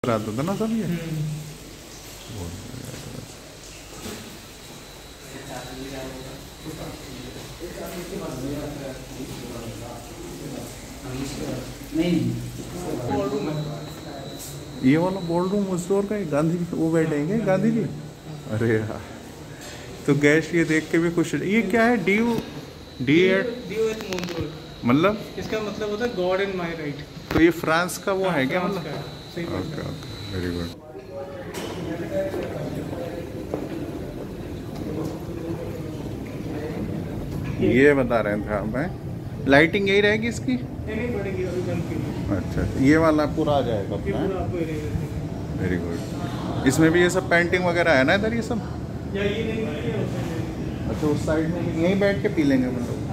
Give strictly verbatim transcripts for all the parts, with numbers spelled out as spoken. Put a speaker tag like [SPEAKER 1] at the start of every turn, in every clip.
[SPEAKER 1] आता था ना सब ये। ये वाला बॉल रूम उस दौर का गांधी जी वो बैठेंगे गांधी जी। अरे यार तो गैस ये देख के भी खुश। ये क्या है डी डी एट मतलब
[SPEAKER 2] इसका मतलब होता है गॉड इन माय राइट।
[SPEAKER 1] तो ये फ्रांस का वो है क्या मतलब?
[SPEAKER 2] सही बात
[SPEAKER 1] ओके ओके वेरी गुड। ये बता रहे थे हमें लाइटिंग यही रहेगी इसकी?
[SPEAKER 2] नहीं पड़ेगी अभी बंद की।
[SPEAKER 1] अच्छा ये वाला पूरा आ जाएगा
[SPEAKER 2] ये
[SPEAKER 1] अपना।
[SPEAKER 2] पूरा आपको एरिया
[SPEAKER 1] वेरी गुड। इसमें भी ये सब पेंटिंग वगैरह है ना इधर ये सब?
[SPEAKER 2] या ये नहीं है, ये होता है।
[SPEAKER 1] अच्छा उस साइड में यहीं बैठ के पी लेंगे हम लोग।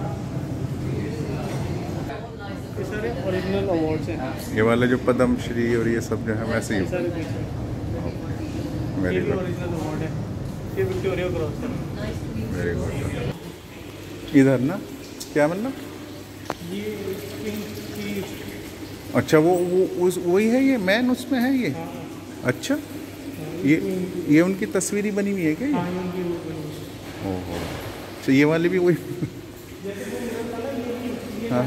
[SPEAKER 2] ये सारे ओरिजिनल अवार्ड्स हैं।
[SPEAKER 1] ये वाले जो पद्म श्री और ये सब जो है वैसे ही।
[SPEAKER 2] ये सारे पीछे।
[SPEAKER 1] वेरी
[SPEAKER 2] ये भी
[SPEAKER 1] गुड
[SPEAKER 2] ओरिजिनल अवार्ड है। ये विक्टोरिया क्रॉस है।
[SPEAKER 1] Very good. इधर ना क्या मतलब?
[SPEAKER 2] ये किंग की।
[SPEAKER 1] अच्छा वो वो उस वही है ये मैन उसमें है ये?
[SPEAKER 2] हाँ,
[SPEAKER 1] अच्छा ये ये उनकी तस्वीर बनी हुई है क्या ये?
[SPEAKER 2] हाँ, उनकी वो बनी है।
[SPEAKER 1] ओहो तो ये वाली भी वही। हाँ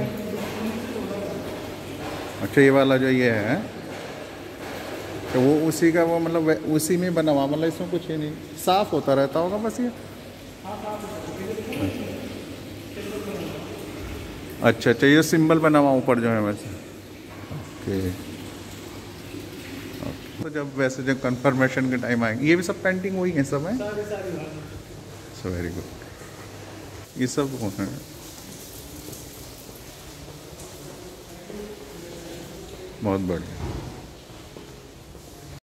[SPEAKER 1] अच्छा ये वाला जो ये है तो वो उसी का वो मतलब वै- उसी में बना हुआ मतलब इसमें कुछ ही नहीं साफ होता रहता होगा बस ये। अच्छा अच्छा ये सिंबल बना हुआ ऊपर जो है वैसे। ओके तो जब वैसे जब कंफर्मेशन के टाइम आएंगे ये भी सब पेंटिंग वही है सब है।
[SPEAKER 2] सारे सारे भाग।
[SPEAKER 1] So very good. ये सब वो है बहुत बढ़िया।